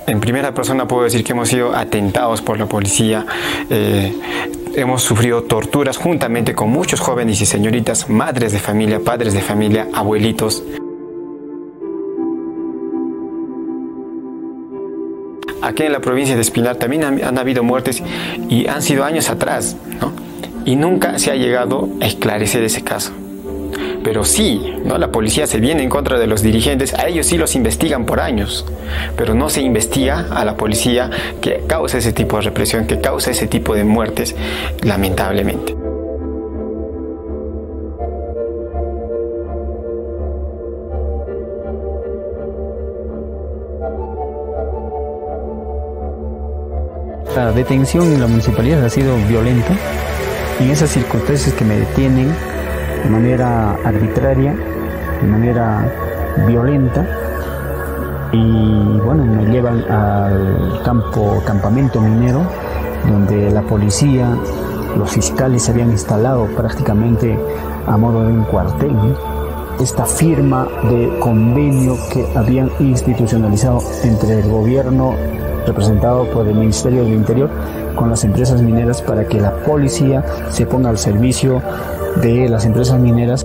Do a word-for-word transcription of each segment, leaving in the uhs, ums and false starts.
En primera persona puedo decir que hemos sido atentados por la policía. Eh, hemos sufrido torturas juntamente con muchos jóvenes y señoritas, madres de familia, padres de familia, abuelitos. Aquí en la provincia de Espinar también han, han habido muertes y han sido años atrás, ¿no? Y nunca se ha llegado a esclarecer ese caso. Pero sí, ¿no? La policía se viene en contra de los dirigentes, a ellos sí los investigan por años, pero no se investiga a la policía que causa ese tipo de represión, que causa ese tipo de muertes, lamentablemente. La detención en la municipalidad ha sido violenta. En esas circunstancias que me detienen de manera arbitraria, de manera violenta, y bueno, me llevan al campo, campamento minero, donde la policía, los fiscales se habían instalado prácticamente a modo de un cuartel, ¿no? Esta firma de convenio que habían institucionalizado entre el gobierno representado por el Ministerio del Interior con las empresas mineras para que la policía se ponga al servicio de las empresas mineras.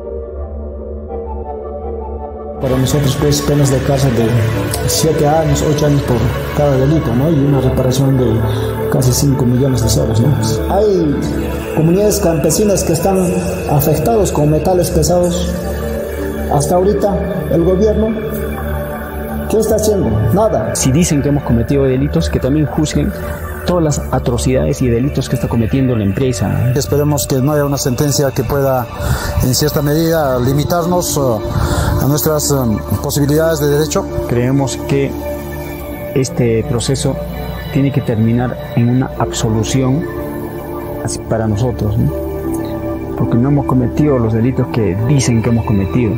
Para nosotros pues penas de cárcel de siete años, ocho años por cada delito, ¿no? Y una reparación de casi cinco millones de soles, ¿no? Hay comunidades campesinas que están afectados con metales pesados. Hasta ahorita el gobierno, ¿qué está haciendo? Nada. Si dicen que hemos cometido delitos, que también juzguen todas las atrocidades y delitos que está cometiendo la empresa. Esperemos que no haya una sentencia que pueda, en cierta medida, limitarnos uh, a nuestras um, posibilidades de derecho. Creemos que este proceso tiene que terminar en una absolución así para nosotros, ¿no? Porque no hemos cometido los delitos que dicen que hemos cometido.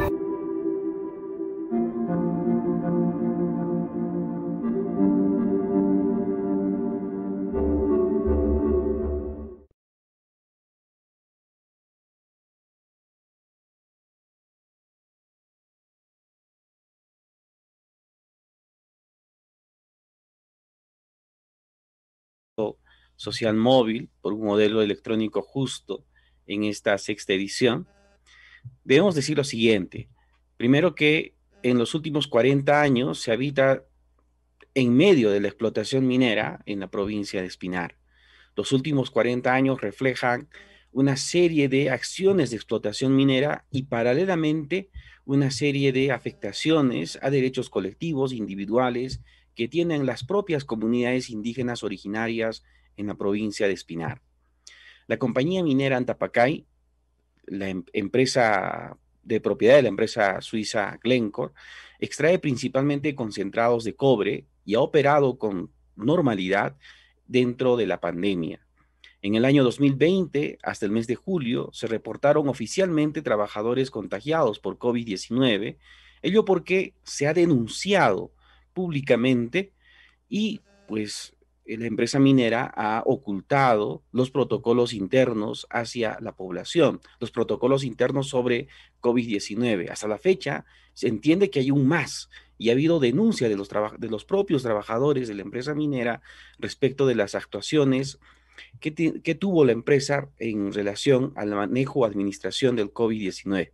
Social móvil por un modelo electrónico justo en esta sexta edición, debemos decir lo siguiente. Primero, que en los últimos cuarenta años se habita en medio de la explotación minera en la provincia de Espinar. Los últimos cuarenta años reflejan una serie de acciones de explotación minera y paralelamente una serie de afectaciones a derechos colectivos, individuales, que tienen las propias comunidades indígenas originarias en la provincia de Espinar. La compañía minera Antapacay, la em empresa de propiedad de la empresa suiza Glencore, extrae principalmente concentrados de cobre y ha operado con normalidad dentro de la pandemia. En el año dos mil veinte, hasta el mes de julio, se reportaron oficialmente trabajadores contagiados por COVID diecinueve, ello porque se ha denunciado públicamente y pues la empresa minera ha ocultado los protocolos internos hacia la población, los protocolos internos sobre COVID diecinueve. Hasta la fecha se entiende que hay un más y ha habido denuncia de los, de los propios trabajadores de la empresa minera respecto de las actuaciones que, que tuvo la empresa en relación al manejo o administración del COVID diecinueve.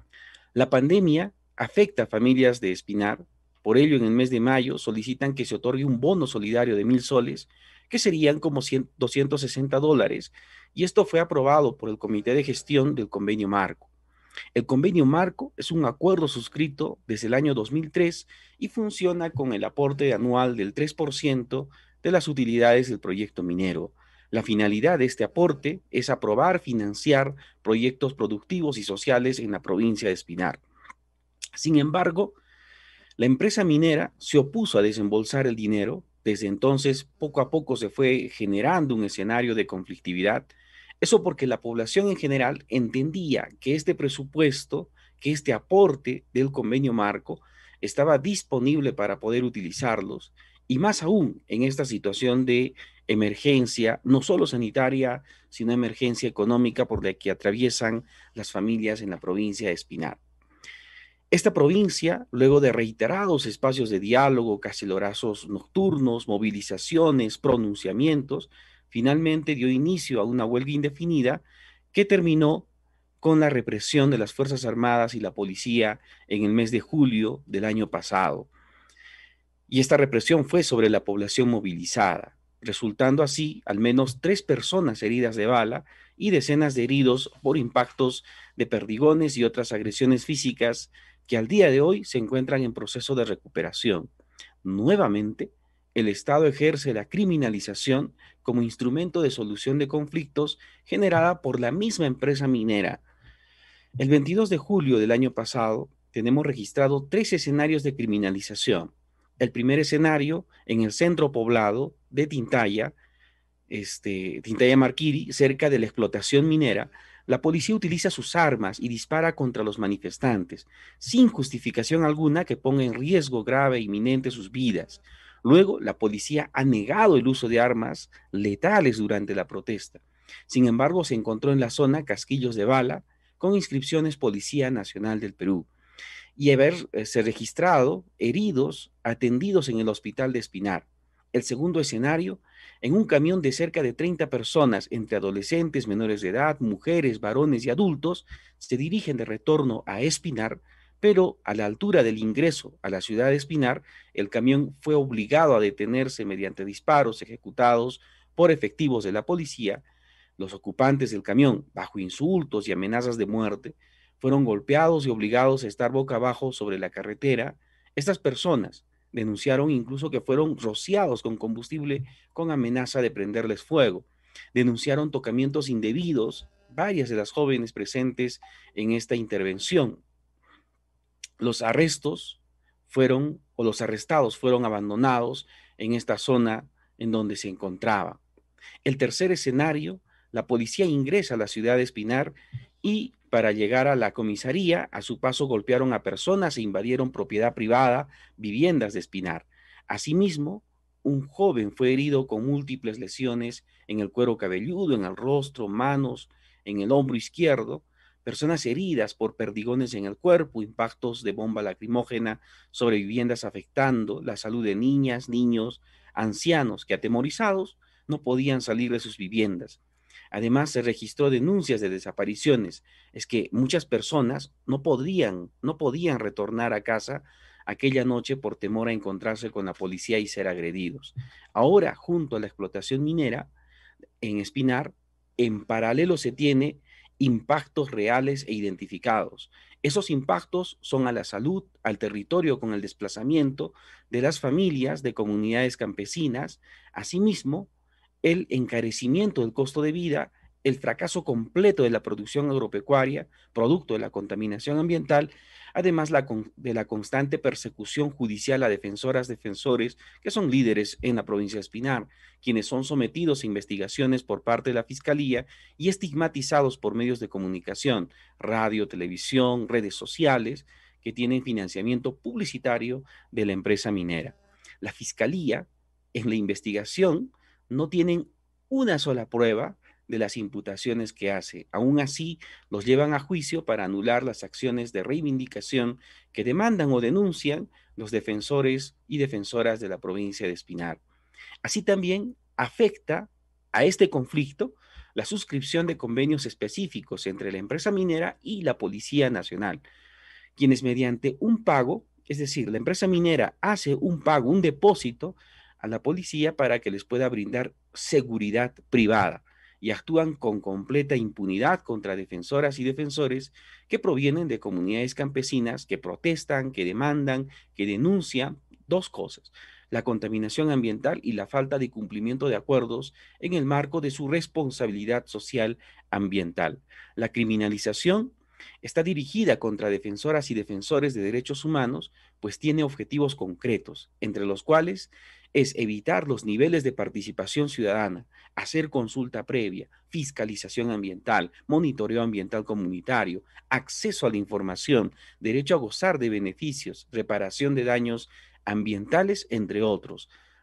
La pandemia afecta a familias de Espinar. Por ello, en el mes de mayo solicitan que se otorgue un bono solidario de mil soles, que serían como doscientos sesenta dólares, y esto fue aprobado por el Comité de Gestión del Convenio Marco. El Convenio Marco es un acuerdo suscrito desde el año dos mil tres y funciona con el aporte anual del tres por ciento de las utilidades del proyecto minero. La finalidad de este aporte es aprobar, financiar proyectos productivos y sociales en la provincia de Espinar. Sin embargo, la empresa minera se opuso a desembolsar el dinero. Desde entonces, poco a poco se fue generando un escenario de conflictividad. Eso porque la población en general entendía que este presupuesto, que este aporte del convenio marco estaba disponible para poder utilizarlos, y más aún en esta situación de emergencia, no solo sanitaria, sino emergencia económica por la que atraviesan las familias en la provincia de Espinar. Esta provincia, luego de reiterados espacios de diálogo, cacerolazos nocturnos, movilizaciones, pronunciamientos, finalmente dio inicio a una huelga indefinida que terminó con la represión de las Fuerzas Armadas y la policía en el mes de julio del año pasado. Y esta represión fue sobre la población movilizada, resultando así al menos tres personas heridas de bala y decenas de heridos por impactos de perdigones y otras agresiones físicas que al día de hoy se encuentran en proceso de recuperación. Nuevamente, el Estado ejerce la criminalización como instrumento de solución de conflictos generada por la misma empresa minera. El veintidós de julio del año pasado tenemos registrado tres escenarios de criminalización. El primer escenario en el centro poblado de Tintaya, este, Tintaya Marquiri, cerca de la explotación minera. La policía utiliza sus armas y dispara contra los manifestantes, sin justificación alguna que ponga en riesgo grave e inminente sus vidas. Luego, la policía ha negado el uso de armas letales durante la protesta. Sin embargo, se encontró en la zona casquillos de bala con inscripciones Policía Nacional del Perú y haberse registrado heridos atendidos en el hospital de Espinar. El segundo escenario, en un camión de cerca de treinta personas, entre adolescentes, menores de edad, mujeres, varones y adultos, se dirigen de retorno a Espinar, pero a la altura del ingreso a la ciudad de Espinar, el camión fue obligado a detenerse mediante disparos ejecutados por efectivos de la policía. Los ocupantes del camión, bajo insultos y amenazas de muerte, fueron golpeados y obligados a estar boca abajo sobre la carretera. Estas personas denunciaron incluso que fueron rociados con combustible con amenaza de prenderles fuego. Denunciaron tocamientos indebidos varias de las jóvenes presentes en esta intervención. Los arrestos fueron, o los arrestados fueron abandonados en esta zona en donde se encontraba. El tercer escenario, la policía ingresa a la ciudad de Espinar y para llegar a la comisaría, a su paso golpearon a personas e invadieron propiedad privada, viviendas de Espinar. Asimismo, un joven fue herido con múltiples lesiones en el cuero cabelludo, en el rostro, manos, en el hombro izquierdo, personas heridas por perdigones en el cuerpo, impactos de bomba lacrimógena sobre viviendas afectando la salud de niñas, niños, ancianos que atemorizados no podían salir de sus viviendas. Además, se registró denuncias de desapariciones. Es que muchas personas no podían, no podían retornar a casa aquella noche por temor a encontrarse con la policía y ser agredidos. Ahora, junto a la explotación minera en Espinar, en paralelo se tiene impactos reales e identificados. Esos impactos son a la salud, al territorio con el desplazamiento de las familias de comunidades campesinas, asimismo, el encarecimiento del costo de vida, el fracaso completo de la producción agropecuaria, producto de la contaminación ambiental, además la con, de la constante persecución judicial a defensoras, defensores que son líderes en la provincia de Espinar, quienes son sometidos a investigaciones por parte de la Fiscalía y estigmatizados por medios de comunicación, radio, televisión, redes sociales, que tienen financiamiento publicitario de la empresa minera. La Fiscalía, en la investigación, no tienen una sola prueba de las imputaciones que hace. Aún así, los llevan a juicio para anular las acciones de reivindicación que demandan o denuncian los defensores y defensoras de la provincia de Espinar. Así también afecta a este conflicto la suscripción de convenios específicos entre la empresa minera y la Policía Nacional, quienes mediante un pago, es decir, la empresa minera hace un pago, un depósito a la policía para que les pueda brindar seguridad privada y actúan con completa impunidad contra defensoras y defensores que provienen de comunidades campesinas que protestan, que demandan, que denuncian dos cosas: la contaminación ambiental y la falta de cumplimiento de acuerdos en el marco de su responsabilidad social ambiental. La criminalización está dirigida contra defensoras y defensores de derechos humanos, pues tiene objetivos concretos, entre los cuales es evitar los niveles de participación ciudadana, hacer consulta previa, fiscalización ambiental, monitoreo ambiental comunitario, acceso a la información, derecho a gozar de beneficios, reparación de daños ambientales, entre otros.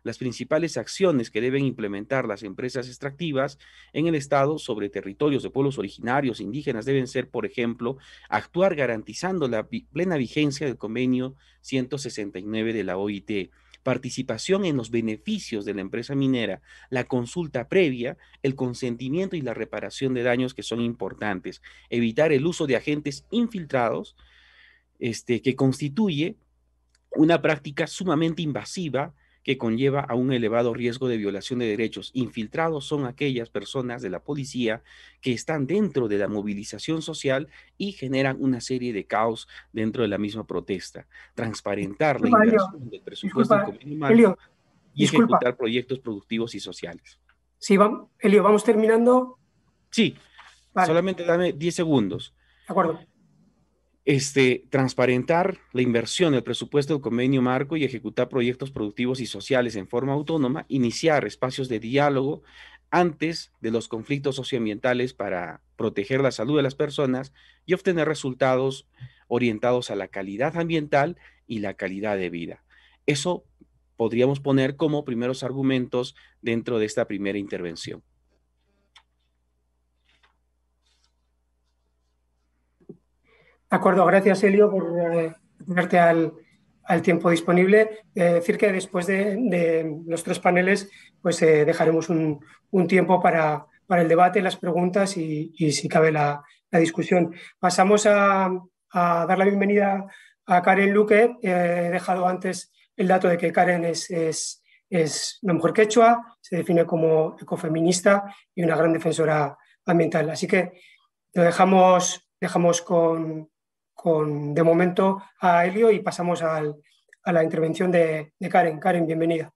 las principales acciones que deben implementar las empresas extractivas en el Estado sobre territorios de pueblos originarios, indígenas, deben ser, por ejemplo, actuar garantizando la vi- plena vigencia del convenio ciento sesenta y nueve de la O I T, participación en los beneficios de la empresa minera, la consulta previa, el consentimiento y la reparación de daños que son importantes, evitar el uso de agentes infiltrados, este, que constituye una práctica sumamente invasiva que conlleva a un elevado riesgo de violación de derechos. Infiltrados son aquellas personas de la policía que están dentro de la movilización social y generan una serie de caos dentro de la misma protesta. Transparentar la Disculpa, Elio. inversión del presupuesto del Disculpa, convenio marco Elio. y Disculpa. ejecutar proyectos productivos y sociales. Sí, vamos, Elio, vamos terminando. Sí, Vale, solamente dame diez segundos. de acuerdo. Este, transparentar la inversión del presupuesto del convenio marco y ejecutar proyectos productivos y sociales en forma autónoma, iniciar espacios de diálogo antes de los conflictos socioambientales para proteger la salud de las personas y obtener resultados orientados a la calidad ambiental y la calidad de vida. Eso podríamos poner como primeros argumentos dentro de esta primera intervención. De acuerdo, gracias Elio por eh, ponerte al, al tiempo disponible. Eh, decir que después de, de los tres paneles pues eh, dejaremos un, un tiempo para, para el debate, las preguntas y, y si cabe la, la discusión. Pasamos a, a dar la bienvenida a Karen Luque. Eh, he dejado antes el dato de que Karen es, es, es una mujer quechua, se define como ecofeminista y una gran defensora ambiental. Así que lo dejamos, dejamos con... Con, de momento a Elio y pasamos al, a la intervención de, de Karen. Karen, bienvenida.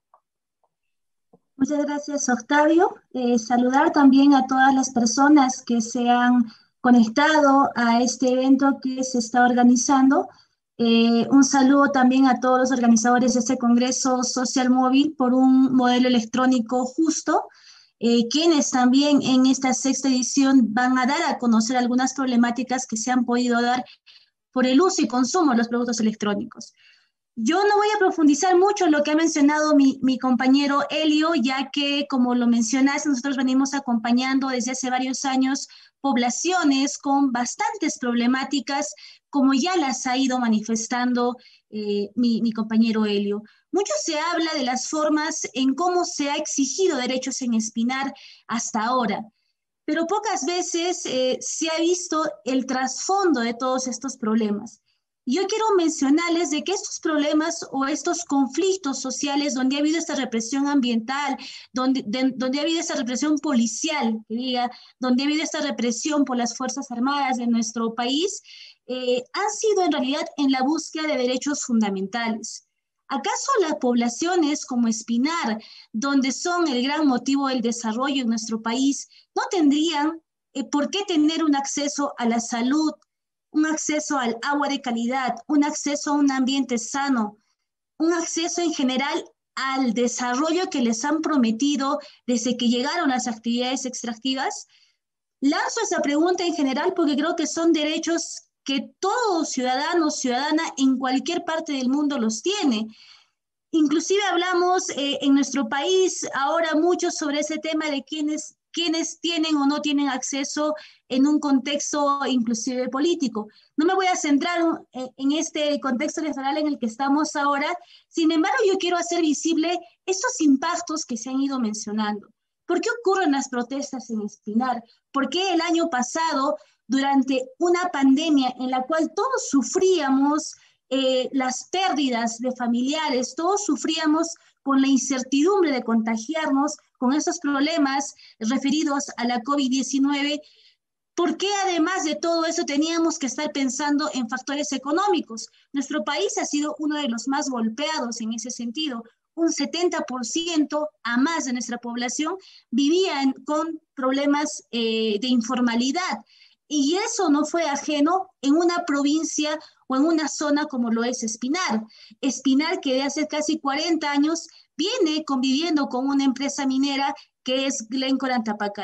Muchas gracias, Octavio. Eh, saludar también a todas las personas que se han conectado a este evento que se está organizando. Eh, un saludo también a todos los organizadores de este Congreso Social Móvil por un modelo electrónico justo, eh, quienes también en esta sexta edición van a dar a conocer algunas problemáticas que se han podido dar por el uso y consumo de los productos electrónicos. Yo no voy a profundizar mucho en lo que ha mencionado mi, mi compañero Elio, ya que, como lo mencionaste, nosotros venimos acompañando desde hace varios años poblaciones con bastantes problemáticas, como ya las ha ido manifestando eh, mi, mi compañero Elio. Mucho se habla de las formas en cómo se ha exigido derechos en Espinar hasta ahora, pero pocas veces eh, se ha visto el trasfondo de todos estos problemas. Y yo quiero mencionarles de que estos problemas o estos conflictos sociales donde ha habido esta represión ambiental, donde, de, donde ha habido esta represión policial, que diga, donde ha habido esta represión por las Fuerzas Armadas de nuestro país, eh, han sido en realidad en la búsqueda de derechos fundamentales. ¿Acaso las poblaciones como Espinar, donde son el gran motivo del desarrollo en nuestro país, no tendrían eh, por qué tener un acceso a la salud, un acceso al agua de calidad, un acceso a un ambiente sano, un acceso en general al desarrollo que les han prometido desde que llegaron las actividades extractivas? Lanzo esa pregunta en general porque creo que son derechos que todo ciudadano o ciudadana en cualquier parte del mundo los tiene. Inclusive hablamos eh, en nuestro país ahora mucho sobre ese tema de quiénes, quiénes tienen o no tienen acceso en un contexto inclusive político. No me voy a centrar en este contexto electoral en el que estamos ahora, sin embargo yo quiero hacer visible estos impactos que se han ido mencionando. ¿Por qué ocurren las protestas en Espinar? ¿Por qué el año pasado, durante una pandemia en la cual todos sufríamos eh, las pérdidas de familiares, todos sufríamos con la incertidumbre de contagiarnos con esos problemas referidos a la COVID diecinueve, ¿por qué además de todo eso teníamos que estar pensando en factores económicos? Nuestro país ha sido uno de los más golpeados en ese sentido. Un setenta por ciento a más de nuestra población vivían con problemas eh, de informalidad. Y eso no fue ajeno en una provincia o en una zona como lo es Espinar. Espinar, que de hace casi cuarenta años viene conviviendo con una empresa minera que es Glencore Antapacay.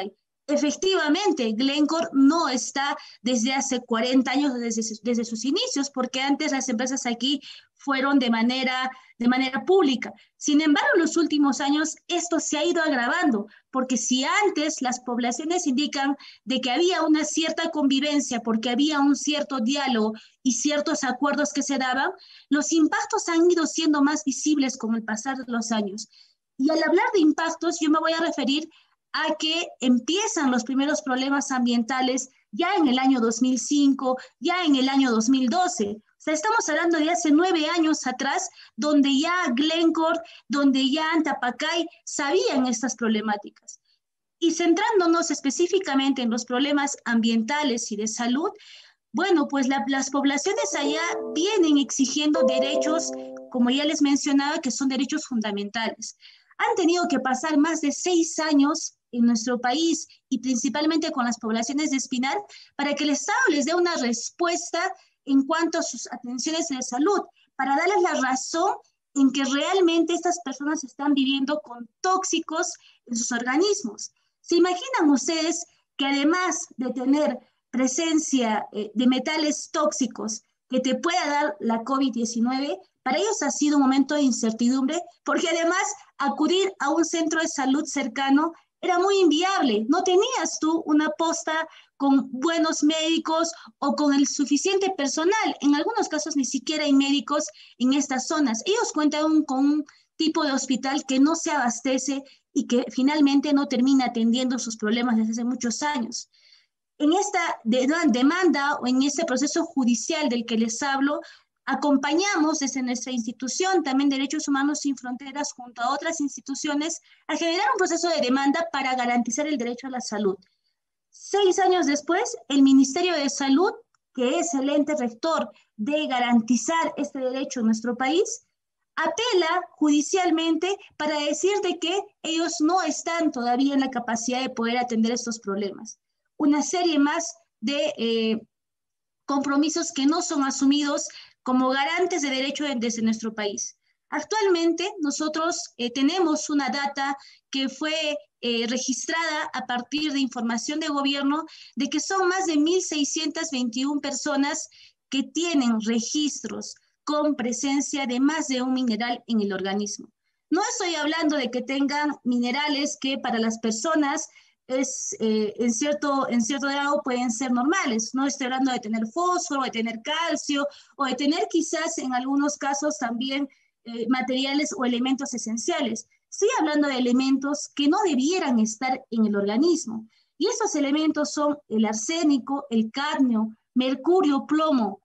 Efectivamente, Glencore no está desde hace cuarenta años, desde, desde sus inicios, porque antes las empresas aquí fueron de manera, de manera pública. Sin embargo, en los últimos años esto se ha ido agravando, porque si antes las poblaciones indican de que había una cierta convivencia, porque había un cierto diálogo y ciertos acuerdos que se daban, los impactos han ido siendo más visibles con el pasar de los años. Y al hablar de impactos, yo me voy a referir a que empiezan los primeros problemas ambientales ya en el año dos mil cinco, ya en el año dos mil doce. O sea, estamos hablando de hace nueve años atrás, donde ya Glencore, donde ya Antapacay sabían estas problemáticas. Y centrándonos específicamente en los problemas ambientales y de salud, bueno, pues la, las poblaciones allá vienen exigiendo derechos, como ya les mencionaba, que son derechos fundamentales. Han tenido que pasar más de seis años en nuestro país y principalmente con las poblaciones de Espinar para que el Estado les dé una respuesta en cuanto a sus atenciones de salud, para darles la razón en que realmente estas personas están viviendo con tóxicos en sus organismos. ¿Se imaginan ustedes que además de tener presencia eh, de metales tóxicos que te pueda dar la COVID diecinueve, para ellos ha sido un momento de incertidumbre, porque además acudir a un centro de salud cercano era muy inviable? No tenías tú una posta con buenos médicos o con el suficiente personal. En algunos casos ni siquiera hay médicos en estas zonas. Ellos cuentan con un tipo de hospital que no se abastece y que finalmente no termina atendiendo sus problemas desde hace muchos años. En esta demanda o en este proceso judicial del que les hablo, acompañamos desde nuestra institución, también Derechos Humanos Sin Fronteras, junto a otras instituciones, a generar un proceso de demanda para garantizar el derecho a la salud. Seis años después, el Ministerio de Salud, que es el ente rector de garantizar este derecho en nuestro país, apela judicialmente para decir de que ellos no están todavía en la capacidad de poder atender estos problemas. Una serie más de eh, compromisos que no son asumidos como garantes de derecho desde nuestro país. Actualmente nosotros eh, tenemos una data que fue eh, registrada a partir de información de gobierno de que son más de mil seiscientas veintiuna personas que tienen registros con presencia de más de un mineral en el organismo. No estoy hablando de que tengan minerales que para las personas es, eh, en, cierto, en cierto grado pueden ser normales. No estoy hablando de tener fósforo, de tener calcio o de tener quizás en algunos casos también eh, materiales o elementos esenciales. Estoy hablando de elementos que no debieran estar en el organismo. Y esos elementos son el arsénico, el cadmio, mercurio, plomo.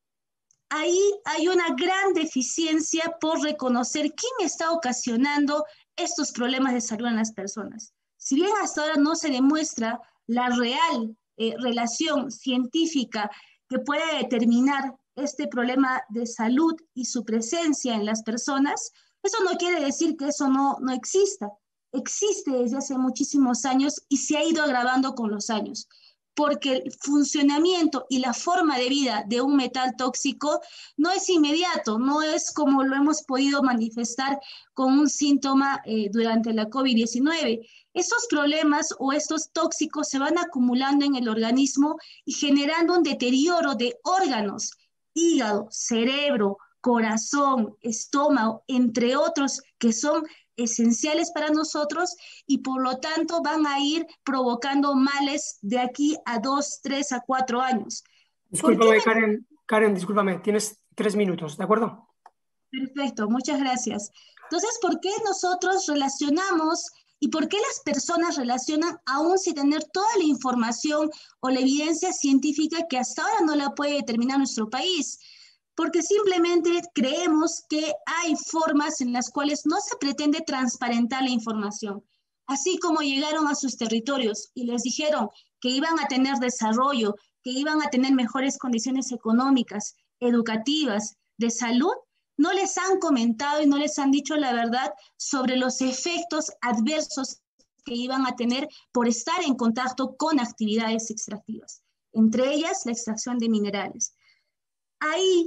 Ahí hay una gran deficiencia por reconocer quién está ocasionando estos problemas de salud en las personas. Si bien hasta ahora no se demuestra la real eh, relación científica que pueda determinar este problema de salud y su presencia en las personas, eso no quiere decir que eso no, no exista. Existe desde hace muchísimos años y se ha ido agravando con los años, porque el funcionamiento y la forma de vida de un metal tóxico no es inmediato, no es como lo hemos podido manifestar con un síntoma eh, durante la COVID diecinueve. Estos problemas o estos tóxicos se van acumulando en el organismo y generando un deterioro de órganos, hígado, cerebro, corazón, estómago, entre otros que son esenciales para nosotros y por lo tanto van a ir provocando males de aquí a dos, tres, a cuatro años. Discúlpame, me... Karen, Karen, discúlpame, tienes tres minutos, ¿de acuerdo? Perfecto, muchas gracias. Entonces, ¿por qué nosotros relacionamos y por qué las personas relacionan aún sin tener toda la información o la evidencia científica que hasta ahora no la puede determinar nuestro país? Porque simplemente creemos que hay formas en las cuales no se pretende transparentar la información. Así como llegaron a sus territorios y les dijeron que iban a tener desarrollo, que iban a tener mejores condiciones económicas, educativas, de salud, no les han comentado y no les han dicho la verdad sobre los efectos adversos que iban a tener por estar en contacto con actividades extractivas, entre ellas la extracción de minerales. Ahí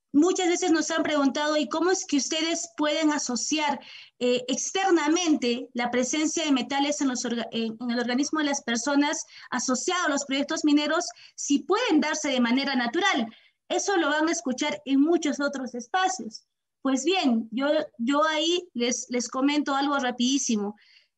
muchas veces nos han preguntado, ¿y cómo es que ustedes pueden asociar eh, externamente la presencia de metales en, los orga en, en el organismo de las personas asociado a los proyectos mineros si pueden darse de manera natural? Eso lo van a escuchar en muchos otros espacios. Pues bien, yo, yo ahí les, les comento algo rapidísimo.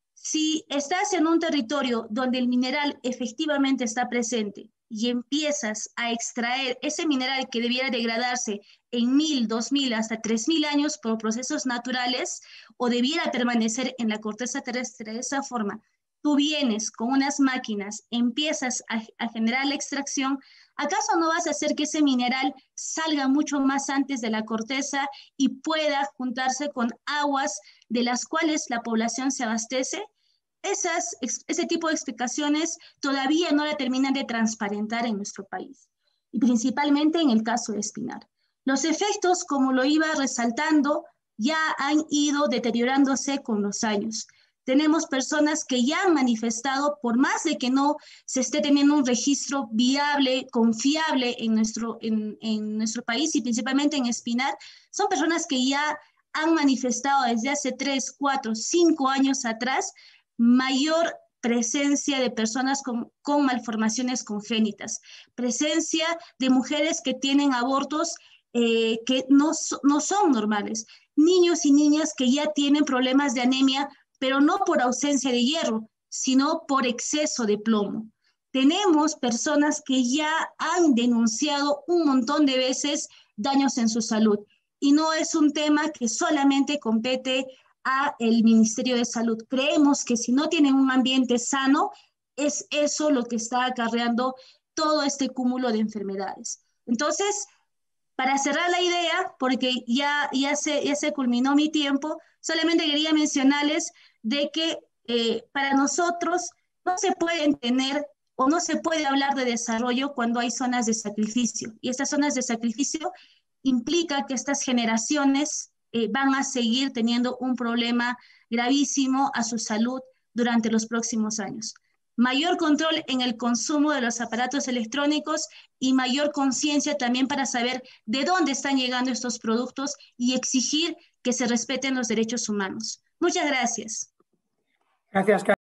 Si estás en un territorio donde el mineral efectivamente está presente y empiezas a extraer ese mineral que debiera degradarse en mil, dos mil, hasta tres mil años por procesos naturales, o debiera permanecer en la corteza terrestre de esa forma, tú vienes con unas máquinas, empiezas a, a generar la extracción, ¿acaso no vas a hacer que ese mineral salga mucho más antes de la corteza y pueda juntarse con aguas de las cuales la población se abastece? Esas, ese tipo de explicaciones todavía no la terminan de transparentar en nuestro país, y principalmente en el caso de Espinar. Los efectos, como lo iba resaltando, ya han ido deteriorándose con los años. Tenemos personas que ya han manifestado, por más de que no se esté teniendo un registro viable, confiable en nuestro, en, en nuestro país, y principalmente en Espinar, son personas que ya han manifestado desde hace tres, cuatro, cinco años atrás mayor presencia de personas con, con malformaciones congénitas, presencia de mujeres que tienen abortos eh, que no, no son normales, niños y niñas que ya tienen problemas de anemia, pero no por ausencia de hierro, sino por exceso de plomo. Tenemos personas que ya han denunciado un montón de veces daños en su salud, y no es un tema que solamente compete a el Ministerio de Salud. Creemos que si no tienen un ambiente sano, es eso lo que está acarreando todo este cúmulo de enfermedades. Entonces, para cerrar la idea, porque ya, ya, se, ya se culminó mi tiempo, solamente quería mencionarles de que eh, para nosotros no se pueden tener o no se puede hablar de desarrollo cuando hay zonas de sacrificio. Y estas zonas de sacrificio implica que estas generaciones Eh, van a seguir teniendo un problema gravísimo a su salud durante los próximos años. Mayor control en el consumo de los aparatos electrónicos y mayor conciencia también para saber de dónde están llegando estos productos y exigir que se respeten los derechos humanos. Muchas gracias. Gracias,